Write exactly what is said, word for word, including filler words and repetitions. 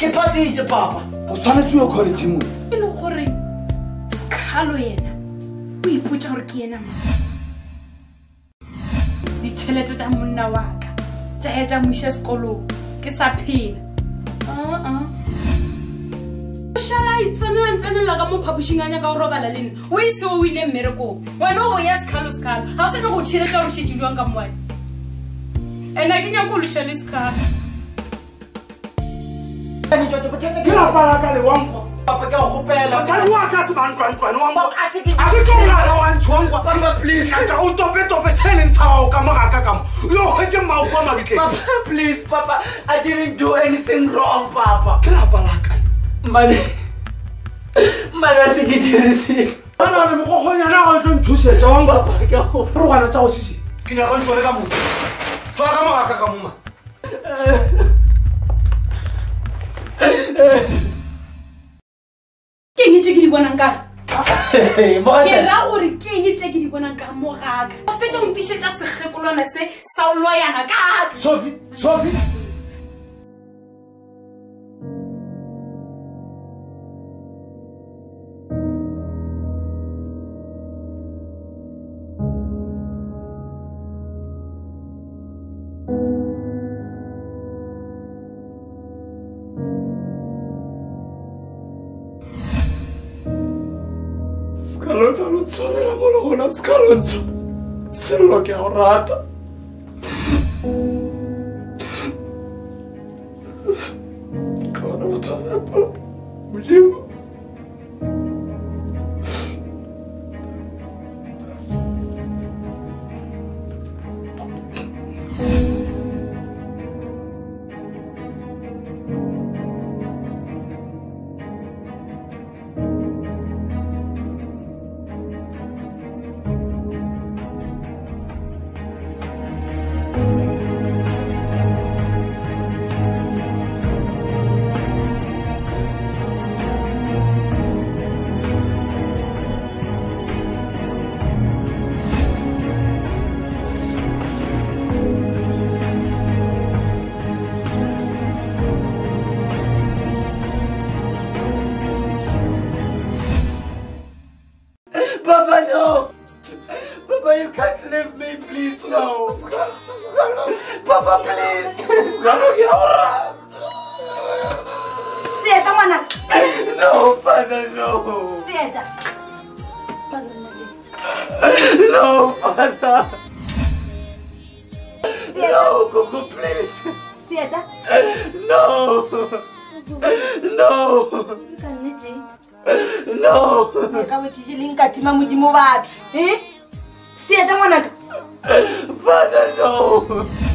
Ke pasitse papa. O tshwanetse yo college mo. E le gore SKHALO yena o ipotsa gore ke yena mang. Ditšhelete tsa monna wa ka tša ya tša moša sekolong ke sa phela. Uh-uh. Shala itsana ntsenela ka mo phapušinganya ka go robala le nna o ise o ile mmerekong wena o boya SKHALO SKHALO ga o se ka go thiretša gore šetse jwang ka moane ena ke nyako o leša le SKHALO. Ke lapa la ka le wangwa. Papa ke a gopela. Basadi wa ka se ba ntlwantlwane wangwa. Papa, a se ke- A se tlo ngwana wa ntshwangwa. Papa, please. Ata o tope-tope seleng sa gago ka mogaka ka mo. Yo hwetse maopo a mabitleng. Papa, please, Papa. I didn't do anything wrong, Papa. Ke lapa la ka. Mane. Mane a se ke dirisitse. Bana le mogogonyana go tlo nthusetsa wangwa. Papa, ke a go- Re gwana tša go sisi. Ke nyaka ntshware ka motho. Tswa ka mogaka ka mo ma. Ke eng tše ke di bonang ka Hey, ke mogatšana. ra gore ke eng tše ke di bonang ka mogaka o fetša go mpišetša sekgekolwana se sa o loyana ka Sophie, Sophie. SKHALO ka lo tshwarela mo le gona SKHALO ntshware. Sello ke a go rata. Ka bona botshware pala. Modimo. Papa, no. Papa, you can't leave me, please, no. Papa, please. SKHALO ke a go rata. Seta ngwana. No, Father, no. Seta. No, Father. Seta. No, Coco, please. Seta. No. No. Ka nnete. No. Ka we ke leng ka tima modimo batho. Eh? Seta ngwana ka. Father, no.